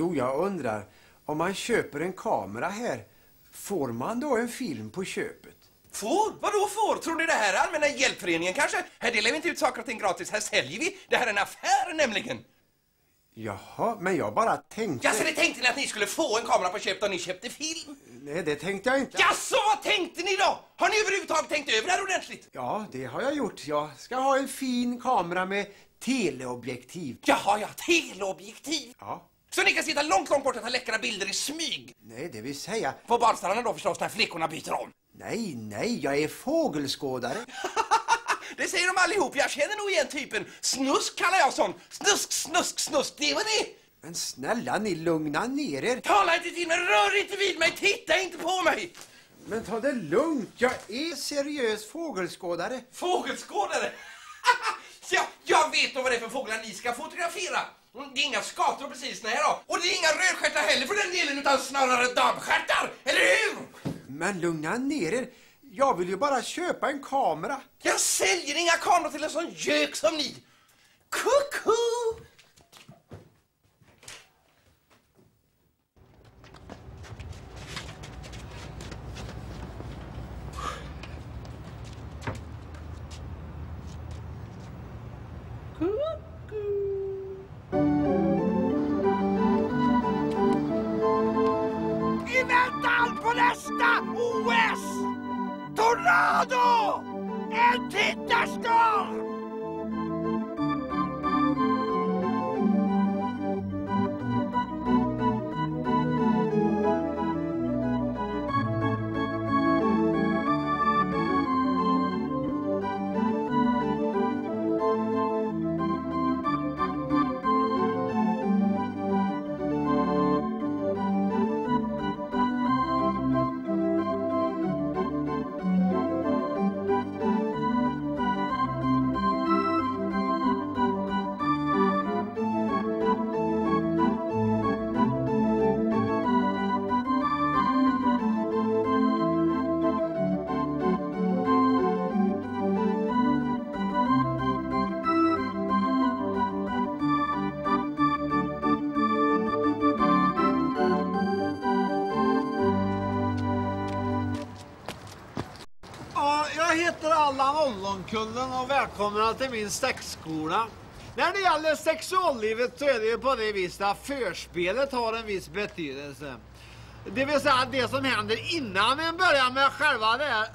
Jo, jag undrar, om man köper en kamera här, får man då en film på köpet? Får? Vadå får? Tror ni det här är allmänna hjälpföreningen kanske? Här delar vi inte ut saker och ting gratis, här säljer vi. Det här är en affär nämligen. Jaha, men jag bara tänkte... Jaså, det tänkte ni att ni skulle få en kamera på köpet och ni köpte film? Nej, det tänkte jag inte. Jaså, vad tänkte ni då? Har ni överhuvudtaget tänkt över det här ordentligt? Ja, det har jag gjort. Jag ska ha en fin kamera med teleobjektiv. Jaha, ja, teleobjektiv. Ja. Så ni kan sitta långt bort och ta läckra bilder i smyg? Nej, det vill säga... På badstranden då förstås, när flickorna byter om. Nej, jag är fågelskådare. Det säger de allihop, jag känner nog igen typen. Snusk kallar jag sån. Snusk, det var det. Men snälla, ni lugna ner er. Tala inte till mig, rör inte vid mig, titta inte på mig. Men ta det lugnt, jag är seriös fågelskådare. Fågelskådare? Ja, jag vet då vad det är för fåglar ni ska fotografera. Det är inga skator precis, nej då. Och det är inga rödstjärtar heller för den delen, utan snarare damstjärtar, eller hur? Men lugna ner er. Jag vill ju bara köpa en kamera. Jag säljer inga kameror till en sån gök som ni. Kucku! I väntan på nästa OS! Tornado! En tittarskar! Jag heter Allan Ollonkullen och välkomna till min sexskola. När det gäller sexuallivet så är det ju på det viset att förspelet har en viss betydelse. Det vill säga det som händer innan en börjar med själva det här.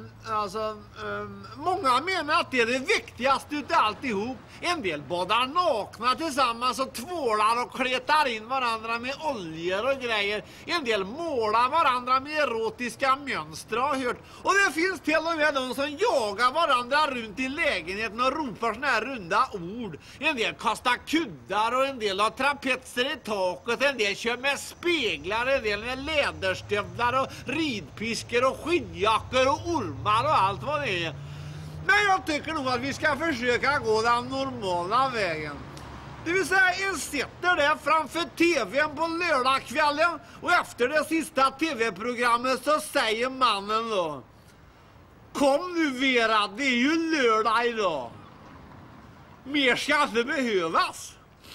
Många menar att det är det viktigaste utav alltihop. En del badar nakna tillsammans och tvålar och kletar in varandra med oljor och grejer. En del målar varandra med erotiska mönster har hört. Och det finns till och med de som jagar varandra runt i lägenheten och ropar såna här runda ord. En del kastar kuddar och en del har trapetser i taket. En del kör med speglar, en del med läderstövlar och ridpiskor och skidjackor och ormar och allt vad det är. Men jag tycker nog att vi ska försöka gå den normala vägen. Det vill säga, en sitter där framför tvn på lördagskvällen och efter det sista tv-programmet så säger mannen då: kom nu Vera, det är ju lördag idag. Mer ska inte behövas.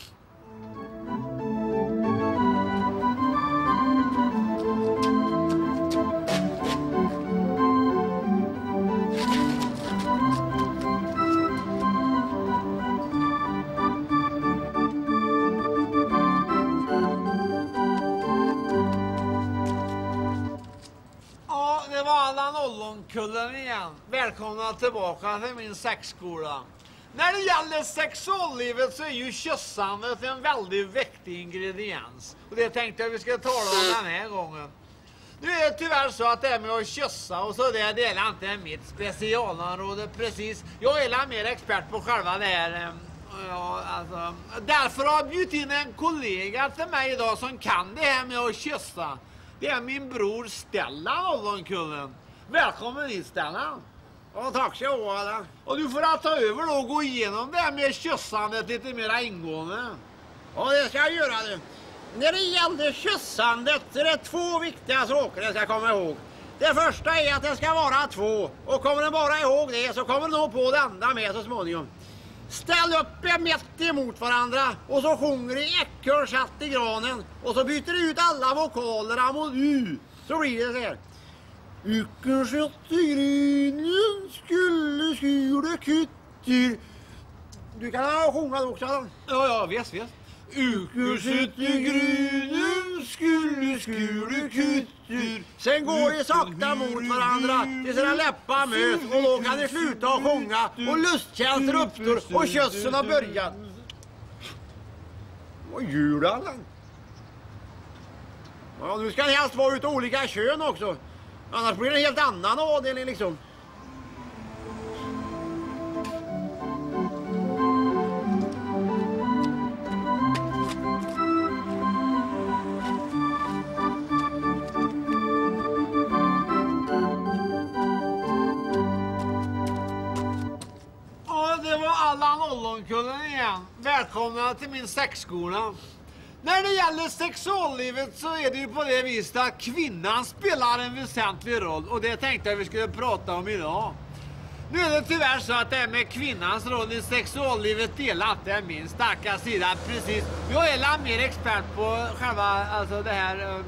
Det var Allan Ollonkullen igen. Välkomna tillbaka till min sexskola. När det gäller sexuallivet så är ju kyssandet en väldigt viktig ingrediens. Och det tänkte jag vi ska tala om den här gången. Nu är det tyvärr så att det här med att kyssa och så det är inte mitt specialområde precis. Jag är mer expert på själva det här. Därför har jag bjudit in en kollega till mig idag som kan det här med att kyssa. Det är min bror Stellan Ollonkullen. Välkommen hit, Stellan. Ja, tack så mycket. Och du får ta över då och gå igenom det här med kyssandet lite mer ingående. Ja, det ska jag göra det. När det gäller kyssandet så är det två viktiga saker jag ska komma ihåg. Det första är att det ska vara två. Och kommer du bara ihåg det så kommer du nog på det andra med så småningom. Ställ upp er mitt emot varandra och så sjunger ni äckör satt i granen och så byter ni ut alla vokalerna mot U. Så blir det så här. Äckör satt i grenen skulle skjuta kytter. Du kan sjunga också. Ja, visst. Äckör satt i grenen skulle skjuta kytter. Sen går ni sakta mot varandra tills era läppar möts och då kan ni sluta att sjunga och lustkänslor uppstår och kössen har börjat. Vad gör du, Allan? Ja, nu ska ni helst vara utav olika kön också. Annars blir det en helt annan avdelning liksom. Allan Ollonkullen igen. Välkomna till min sexskola. När det gäller sexuallivet så är det ju på det viset att kvinnan spelar en väsentlig roll. Och det tänkte jag vi skulle prata om idag. Nu är det tyvärr så att det här med kvinnans roll i sexuallivet delat är min starka sida. Precis. Jag är mer expert på själva det här.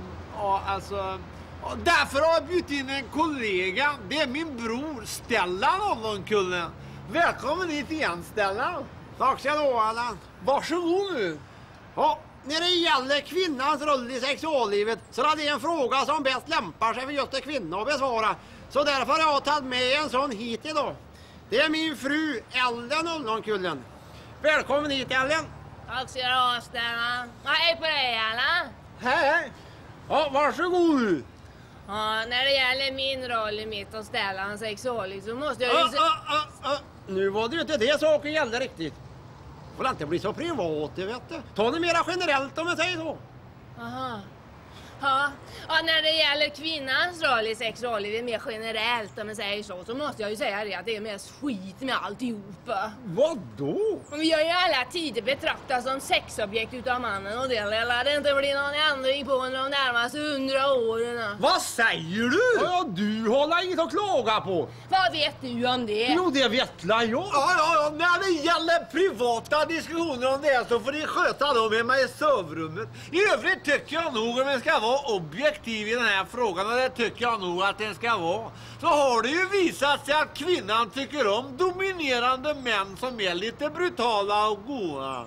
Därför har jag bjudit in en kollega. Det är min bror Stellan Ollonkullen. Välkommen hit igen, Stellan. Tack ska du ha, Allan. Varsågod nu. Ja, när det gäller kvinnans roll i sexuallivet så är det en fråga som bäst lämpar sig för just en kvinna att besvara. Så därför har jag tagit med en sån hit idag. Det är min fru Ellen Ollonkullen. Välkommen hit, Ellen. Tack ska du ha, Stellan. Hej på dig, Allan. Hej. Ja, varsågod nu. Ja, när det gäller min roll i mitt och Stellans sexualliv så måste jag ju... Nu var det ju inte det saken gällde riktigt. Får inte bli så privat, vet du. Ta det mera generellt om jag säger så. Aha. Ja, när det gäller kvinnans roll i sexuallivet mer generellt om man säger så måste jag ju säga det att det är mest skit med alltihopa. Vadå? Vi har ju alla tider betraktats som sexobjekt utav mannen och det lär det inte bli någon ändring på under de närmaste 100 åren. Vad säger du? Ja, du har inget att klaga på. Vad vet du om det? Jo, det vet jag. Ja, när det gäller privata diskussioner om det så får ni sköta dem hemma i sovrummet. I övrigt tycker jag nog om det ska vara objektiv i den här frågan och det tycker jag nog att den ska vara. Så har det ju visat sig att kvinnan tycker om dominerande män som är lite brutala och goda.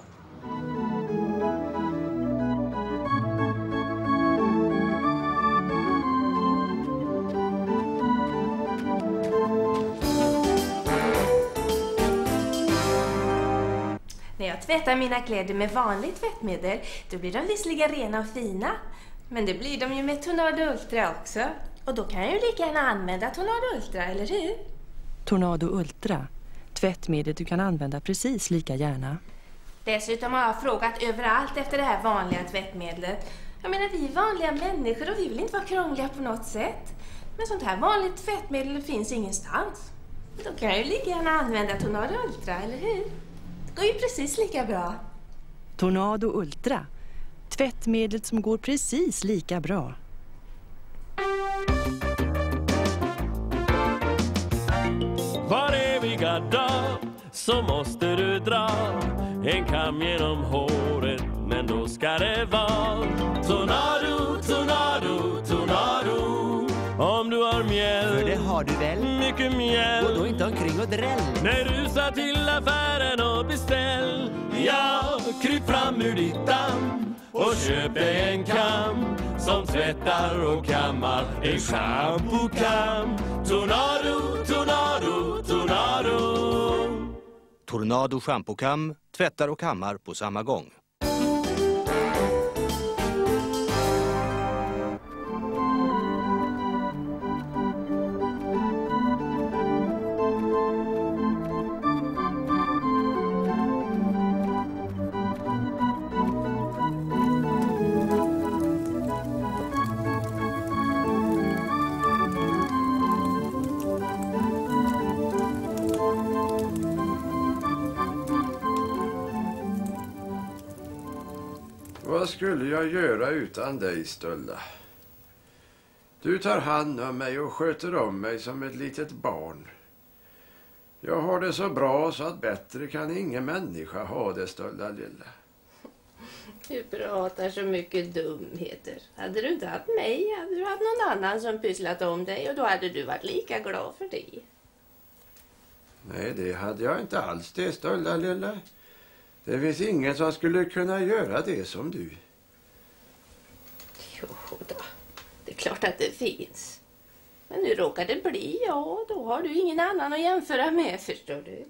När jag tvättar mina kläder med vanligt tvättmedel, då blir de visserligen rena och fina. Men det blir de ju med Tornado Ultra också. Och då kan jag ju lika gärna använda Tornado Ultra, eller hur? Tornado Ultra. Tvättmedel du kan använda precis lika gärna. Dessutom har jag frågat överallt efter det här vanliga tvättmedlet. Jag menar, vi är vanliga människor och vi vill inte vara krångliga på något sätt. Men sånt här vanligt tvättmedel finns ingenstans. Då kan jag ju lika gärna använda Tornado Ultra, eller hur? Det går ju precis lika bra. Tornado Ultra. Tvättmedlet som går precis lika bra. Var eviga dag så måste du dra en kam genom håret, men då ska det vara Tornado, Tornado, Tornado. Om du har mjäll, för det har du väl? Mycket mjäll. Och då inte omkring och dräll. Nej, rusa till affären och beställ. Ja, kryp fram ur ditt damm och köp dig en kam som tvättar och kammar. En shampoo-kam. Tornado, Tornado, Tornado. Tornado shampoo-kam tvättar och kammar på samma gång. Vad skulle jag göra utan dig, Stölla? Du tar hand om mig och sköter om mig som ett litet barn. Jag har det så bra så att bättre kan ingen människa ha det, stolta lilla. Du pratar så mycket dumheter. Hade du inte haft mig, hade du haft någon annan som pysslat om dig och då hade du varit lika glad för det. Nej, det hade jag inte alls det, stolta lilla. Det finns ingen som skulle kunna göra det som du. Jo då, det är klart att det finns. Men nu råkar det bli, ja, då har du ingen annan att jämföra med, förstår du.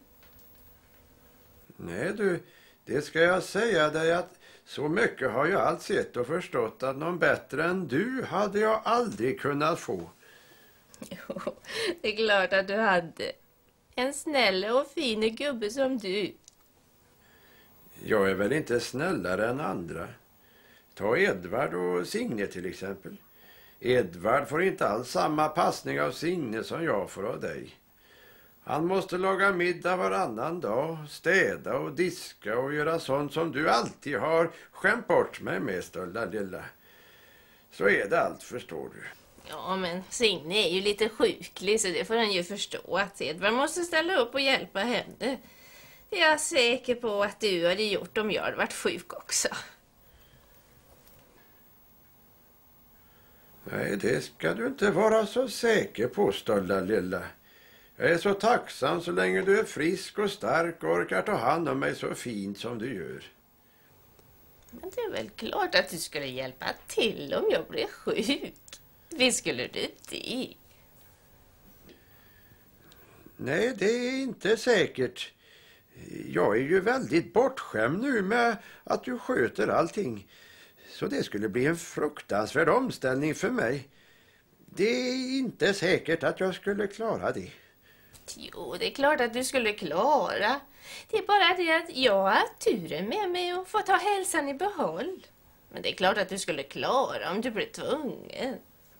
Nej du, det ska jag säga dig att så mycket har jag allt sett och förstått att någon bättre än du hade jag aldrig kunnat få. Jo, det är klart att du hade. En snäll och fin gubbe som du. Jag är väl inte snällare än andra. Ta Edvard och Signe till exempel. Edvard får inte alls samma passning av Signe som jag får av dig. Han måste laga middag varannan dag, städa och diska och göra sånt som du alltid har skämt bort mig med, stolta lilla. Så är det allt, förstår du. Ja, men Signe är ju lite sjuklig så det får han ju förstå att Edvard måste ställa upp och hjälpa henne. Det är jag säker på att du hade gjort om jag hade varit sjuk också. Nej, det ska du inte vara så säker på, stolta lilla. Jag är så tacksam så länge du är frisk och stark och orkar ta hand om mig så fint som du gör. Men det är väl klart att du skulle hjälpa till om jag blev sjuk. Visst skulle du det? Nej, det är inte säkert. Jag är ju väldigt bortskämd nu med att du sköter allting. Så det skulle bli en fruktansvärd omställning för mig. Det är inte säkert att jag skulle klara det. Jo, det är klart att du skulle klara. Det är bara det att jag har turen med mig och får ta hälsan i behåll. Men det är klart att du skulle klara om du blir tvungen.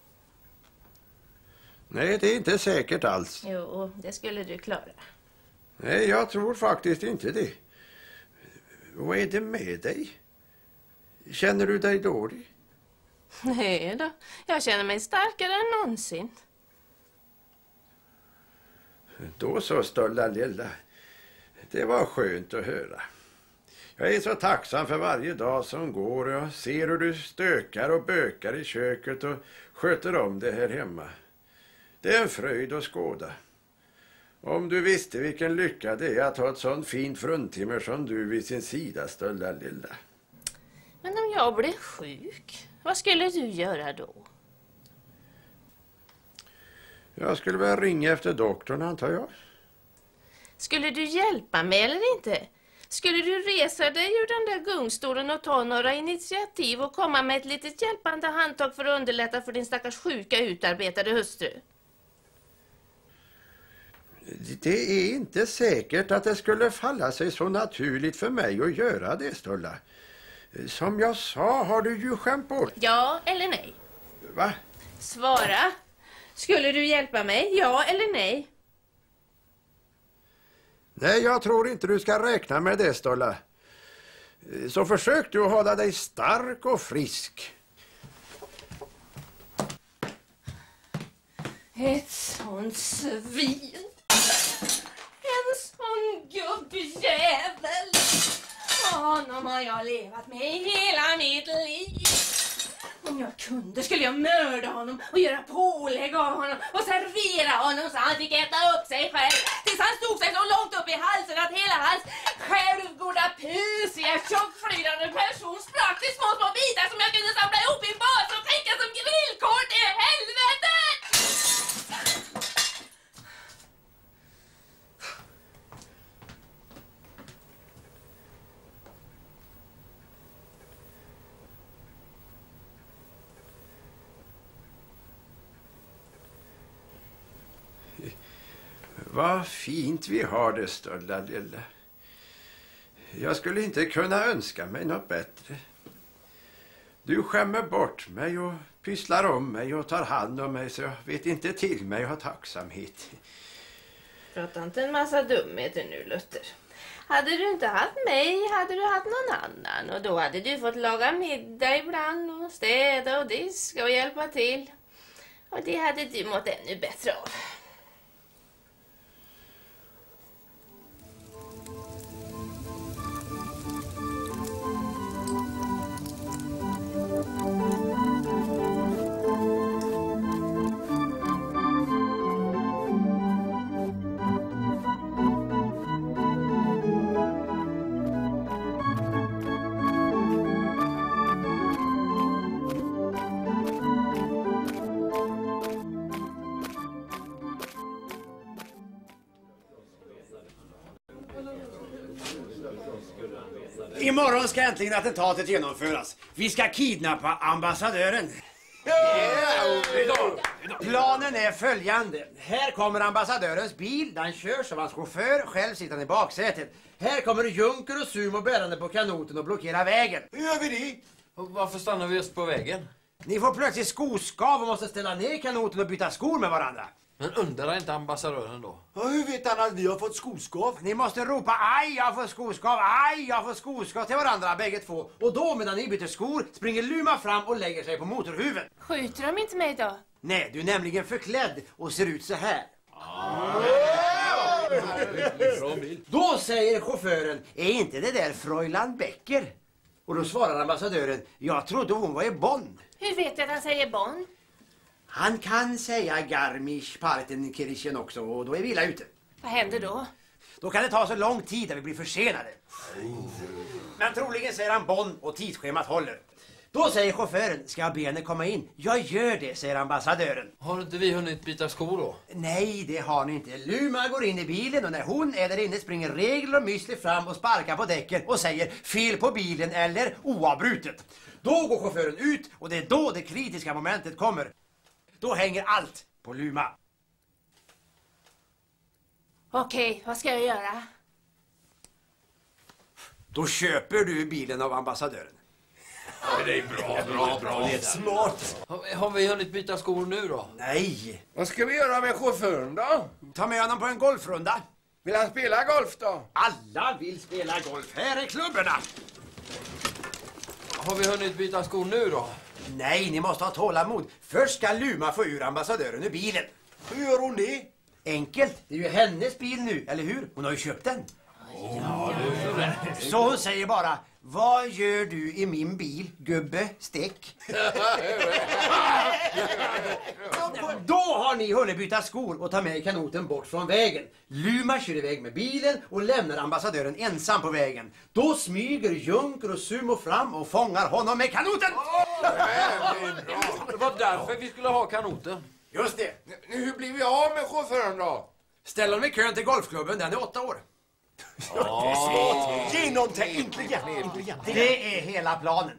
Nej, det är inte säkert alls. Jo, det skulle du klara. Nej, jag tror faktiskt inte det. Vad är det med dig? Känner du dig dålig? Nej då, jag känner mig starkare än någonsin. Då så, stolta lilla. Det var skönt att höra. Jag är så tacksam för varje dag som går och jag ser hur du stökar och bökar i köket och sköter om det här hemma. Det är en fröjd att skåda. Om du visste vilken lycka det är att ha ett sånt fint fruntimmer som du vid sin sida, stolta lilla. Men om jag blev sjuk, vad skulle du göra då? Jag skulle väl ringa efter doktorn, antar jag. Skulle du hjälpa mig eller inte? Skulle du resa dig ur den där gungstolen och ta några initiativ och komma med ett litet hjälpande handtag för att underlätta för din stackars sjuka utarbetade hustru? Det är inte säkert att det skulle falla sig så naturligt för mig att göra det, Stolla. Som jag sa har du ju skämt bort. Ja eller nej? Va? Svara. Skulle du hjälpa mig? Ja eller nej? Nej, jag tror inte du ska räkna med det, Stolla. Så försök du att hålla dig stark och frisk. Ett sånt svin. En sån gubbjävel. Honom har jag levat med hela mitt liv. Om jag kunde skulle jag mörda honom och göra pålägg av honom och servera honom så han fick äta upp sig själv tills han stod sig så långt upp i halsen att hela hans självgoda, pysiga, tjockflydande person sprack till små bitar som jag kunde samla ihop i en vas och skicka som grillkort i helvete! Vad fint vi har det, stolta lilla. Jag skulle inte kunna önska mig något bättre. Du skämmer bort mig och pysslar om mig och tar hand om mig så jag vet inte till mig och har tacksamhet. Prata inte en massa dumheter nu, Luther. Hade du inte haft mig hade du haft någon annan och då hade du fått laga middag ibland och städa och diska och hjälpa till. Och det hade du mått ännu bättre av. Imorgon ska äntligen attentatet genomföras. Vi ska kidnappa ambassadören. Planen är följande. Här kommer ambassadörens bil. Den körs av hans chaufför, själv sitter i baksätet. Här kommer Junker och Sumo bärande på kanoten och blockerar vägen. Hur gör vi det? Och varför stannar vi just på vägen? Ni får plötsligt skoskav och måste ställa ner kanoten och byta skor med varandra. Men undrar inte ambassadören då? Ja, hur vet han att vi har fått skoskav? Ni måste ropa aj, jag får skoskav, aj, jag får skoskav till varandra, bägge två. Och då medan ni byter skor springer Luma fram och lägger sig på motorhuven. Skjuter de inte mig då? Nej, du är nämligen förklädd och ser ut så här. Då säger chauffören, är inte det där Fräulein Becker? Och då svarar ambassadören, jag trodde hon var i Bonn. Hur vet jag att han säger Bonn? Han kan säga Garmisch-Partenkirchen också och då är vi illa ute. Vad händer då? Då kan det ta så lång tid att vi blir försenade. Men troligen säger han Bonn och tidsschemat håller. Då säger chauffören, ska benen komma in? Jag gör det, säger ambassadören. Har inte vi hunnit byta skor då? Nej, det har ni inte. Luma går in i bilen och när hon är där inne springer Regler och Müsli fram och sparkar på däcken och säger fel på bilen eller oavbrutet. Då går chauffören ut och det är då det kritiska momentet kommer. Då hänger allt på Luma. Okej, vad ska jag göra? Då köper du bilen av ambassadören. Det är bra. Smart. Har vi hunnit byta skor nu då? Nej. Vad ska vi göra med chauffören då? Ta med honom på en golfrunda. Vill han spela golf då? Alla vill spela golf. Här är klubborna. Har vi hunnit byta skor nu då? Nej, ni måste ha tålamod. Först ska Luma få ur ambassadören ur bilen. Hur gör hon det? Enkelt, det är ju hennes bil nu, eller hur? Hon har ju köpt den. Så hon säger bara, vad gör du i min bil, gubbe, stäck? Då har ni hunnit byta skor och ta med kanoten bort från vägen. Luma kör iväg med bilen och lämnar ambassadören ensam på vägen. Då smyger Junker och Sumo fram och fångar honom med kanoten! Det var därför vi skulle ha kanoten. Just det. Hur blir vi av med chauffören då? Ställ honom i kön till golfklubben, den är 8 år. Genomtänkt. Det är hela planen.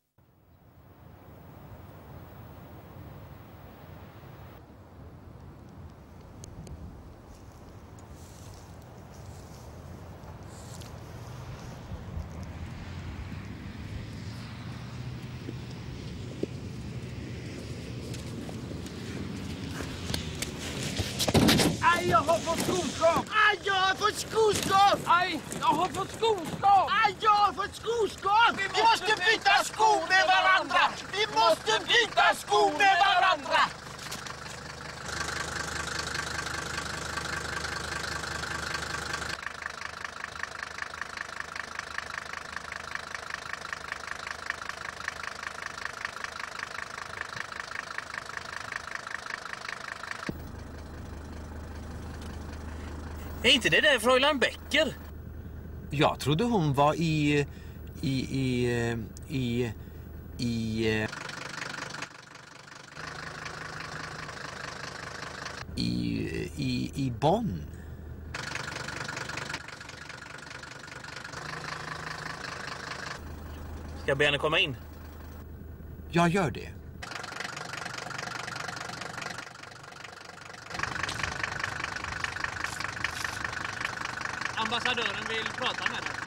Aj, jag har fått skoskav! Aj, jag har fått skoskav! Aj, jag har fått skoskav! Aj, jag har fått skoskav! Vi måste byta skor med varandra! Vi måste byta skor med varandra! Är inte det där Fräulein Becker? Jag trodde hon var i Bonn. Ska jag be henne komma in? Jag gör det. Ambassadören vill prata med dig.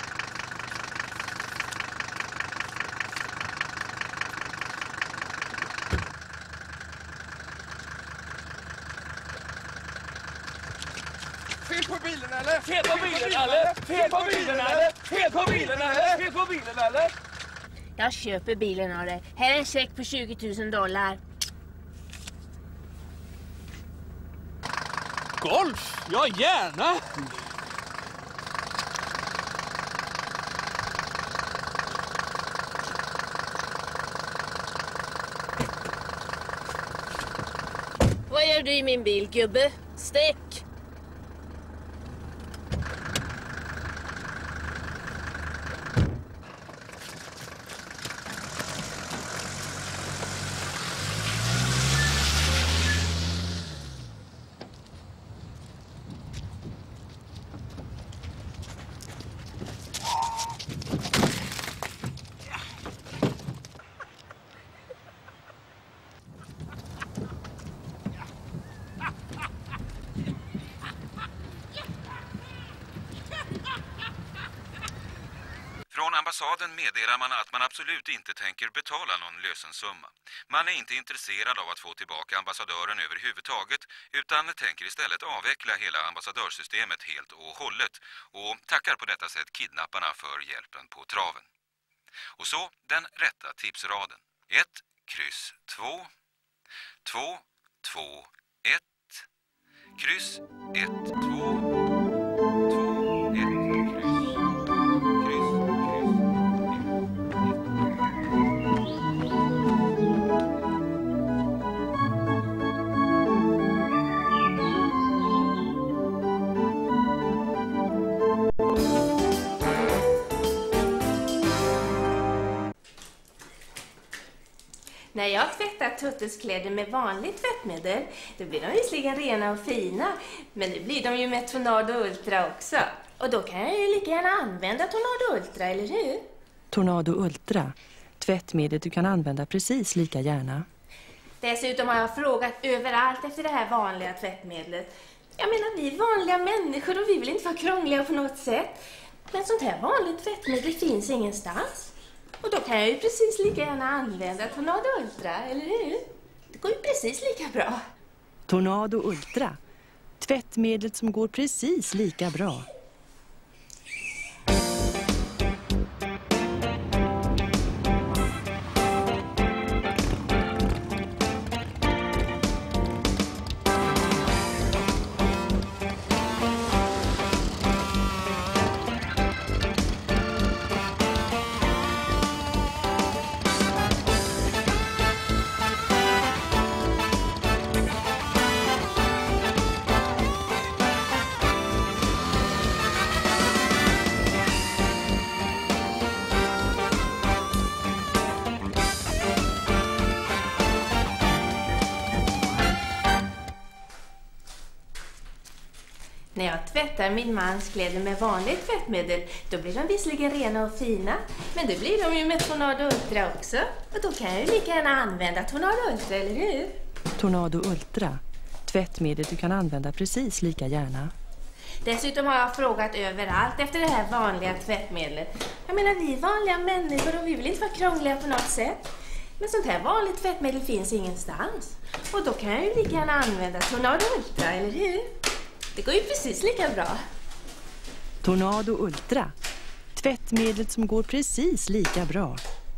Fel på bilen eller? Fel på bilen eller? Fel på bilen eller? Fel på bilen eller? Fel på bilen eller? Jag köper bilen av dig. Här är en check på $20,000. Golf? Ja, gärna! Vad gör du i min bil, gubbe? Stäck! ambassaden meddelar man att man absolut inte tänker betala någon lösensumma. Man är inte intresserad av att få tillbaka ambassadören överhuvudtaget utan tänker istället avveckla hela ambassadörsystemet helt och hållet och tackar på detta sätt kidnapparna för hjälpen på traven. Och så den rätta tipsraden. 1, kryss 2, 2, 2, 1, kryss 1, 2, När jag tvättar Tuttes kläder med vanligt tvättmedel, då blir de visserligen rena och fina, men det blir de ju med Tornado Ultra också. Och då kan jag ju lika gärna använda Tornado Ultra, eller hur? Tornado Ultra, tvättmedel du kan använda precis lika gärna. Dessutom har jag frågat överallt efter det här vanliga tvättmedlet. Jag menar, vi är vanliga människor och vi vill inte vara krångliga på något sätt. Men sånt här vanligt tvättmedel finns ingenstans. Och då kan jag ju precis lika gärna använda Tornado Ultra, eller hur? Det går ju precis lika bra. Tornado Ultra, tvättmedlet som går precis lika bra. När jag tvättar min mans kläder med vanligt tvättmedel, då blir de visserligen rena och fina, men det blir de ju med Tornado Ultra också. Och då kan jag ju lika gärna använda Tornado Ultra, eller hur? Tornado Ultra, tvättmedel du kan använda precis lika gärna. Dessutom har jag frågat överallt efter det här vanliga tvättmedlet. Jag menar, vi är vanliga människor och vi vill inte vara krångliga på något sätt. Men sånt här vanligt tvättmedel finns ingenstans. Och då kan jag ju lika gärna använda Tornado Ultra, eller hur? Det går ju precis lika bra. Tornado Ultra, tvättmedlet som går precis lika bra.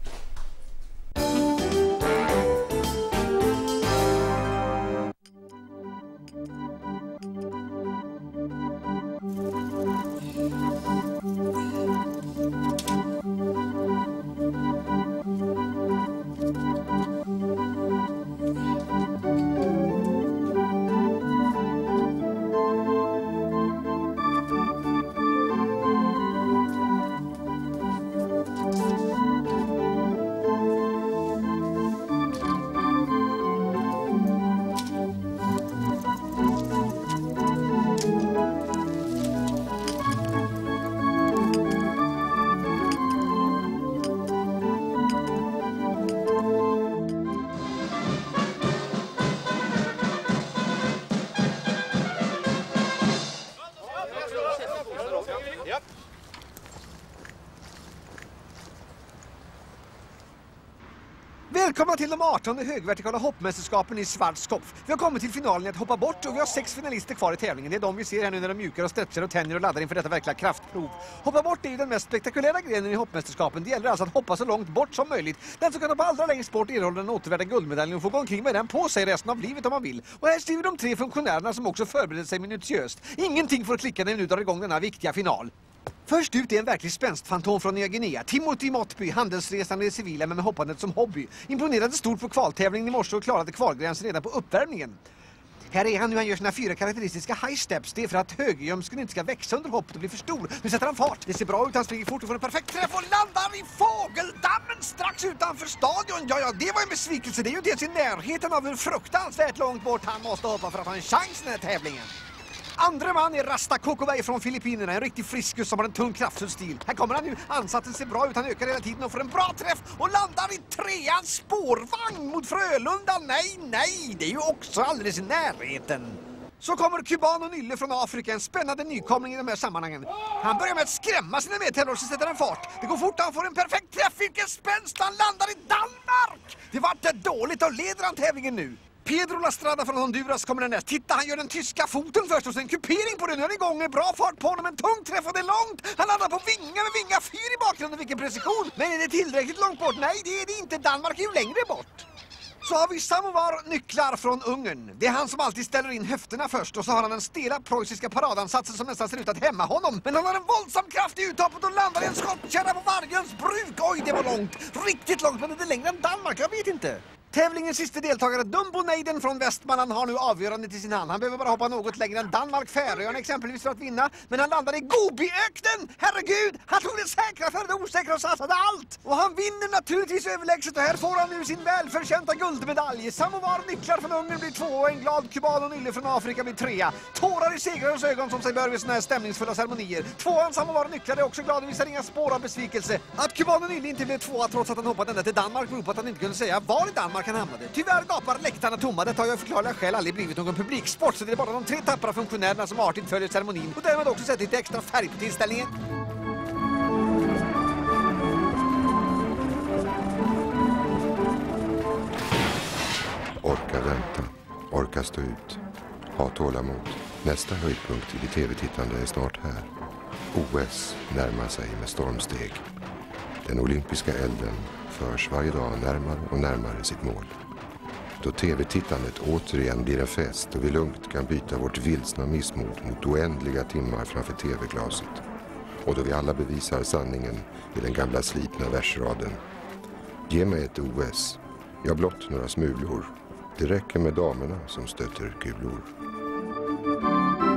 Välkomna till de 18:e högvertikala hoppmästerskapen i Schwarzkopf. Vi har kommit till finalen att hoppa bort och vi har 6 finalister kvar i tävlingen. Det är de vi ser här nu när de mjukar och stretchar och tänjer och laddar inför detta verkliga kraftprov. Hoppa bort är ju den mest spektakulära grenen i hoppmästerskapen. Det gäller alltså att hoppa så långt bort som möjligt. Den som kan hoppa allra längst bort erhåller den återvärda guldmedaljen och får gå omkring med den på sig resten av livet om man vill. Och här skriver de 3 funktionärerna som också förbereder sig minutiöst. Ingenting får klicka när vi nu drar igång denna viktiga final. Först ut är en verklig spänstfantom från Nya Guinea. Timothy Motby, handelsresande i civila men med hoppandet som hobby. Imponerade stort på kvaltävlingen i morse och klarade kvalgränsen redan på uppvärmningen. Här är han nu, han gör sina 4 karaktäristiska high steps. Det är för att högergömsken inte ska växa under hoppet och bli för stor. Nu sätter han fart. Det ser bra ut, han springer fort och får en perfekt träff och landar i fågeldammen strax utanför stadion. Ja, det var en besvikelse. Det är ju dels i närheten av hur fruktansvärt långt bort han måste hoppa för att ha en chans i den här tävlingen. Andra man är Rasta Kokobay från Filippinerna, en riktig friskus som har en tung kraftfull stil. Här kommer han nu, ansatsen ser bra ut, han ökar hela tiden och får en bra träff och landar i 3:ans spårvagn mot Frölunda. Nej, det är ju också alldeles i närheten. Så kommer kuban och Nylle från Afrika, en spännande nykomling i de här sammanhangen. Han börjar med att skrämma sina medtävlare och så sätter han fart. Det går fort, han får en perfekt träff, vilken spänst, han landar i Danmark! Det var inte dåligt och leder han tävlingen nu. Pedro Lastrada från Honduras kommer den där. Titta, han gör den tyska foten först och sen kupering på den. Nu är det igång med bra fart på honom, en tung träff och det är långt. Han landar på vingar med vingar 4 i bakgrunden, vilken precision. Men är det tillräckligt långt bort? Nej, det är det inte. Danmark är ju längre bort. Så har vi Samovar Nycklar från Ungern. Det är han som alltid ställer in höfterna först och så har han den stela preussiska paradansatsen som nästan ser ut att hämma honom. Men han har en våldsam kraft i uthoppet och landar i en skottkärra på Vargöns bruk. Oj, det var långt. Riktigt långt, men det är längre än Danmark, jag vet inte. Tävlingens sista deltagare Dumbo Neiden från Västmanland har nu avgörande till sin hand. Han behöver bara hoppa något längre än Danmark-Färöarna exempelvis för att vinna. Men han landar i Gobiöknen! Herregud! Han tog det säkra för det osäkra och satsade allt! Och han vinner naturligtvis överlägset och här får han nu sin välförtjänta guldmedalj. Samovar Nycklar från Ungern blir 2 och en glad kuban och Nylle från Afrika blir 3. Tårar i segrarens ögon som sig bör vid såna här stämningsfulla ceremonier. 2an Samovar Nycklar är också glad och visar inga spår av besvikelse. Att kuban och Nylle inte blev 2 trots att han hoppat ända till Danmark beror på att han inte kunde säga var i Danmark han hamnade. Tyvärr gapar läktarna tomma. Det har jag förklarliga skäl aldrig blivit någon publiksport, så det är bara de 3 tappra funktionärerna som artigt följer ceremonin och därmed också sätter lite extra färg på tillställningen. Orka vänta, orka stå ut, ha tålamod. Nästa höjdpunkt i det tv-tittande är snart här. OS närmar sig med stormsteg. Den olympiska elden förs varje dag närmare och närmare sitt mål. Då tv-tittandet återigen blir en fest och vi lugnt kan byta vårt vilsna missmod mot oändliga timmar framför tv-glaset. Och då vi alla bevisar sanningen i den gamla slitna versraden. Ge mig ett OS, jag blott några smulor. Det räcker med damerna som stöter kulor.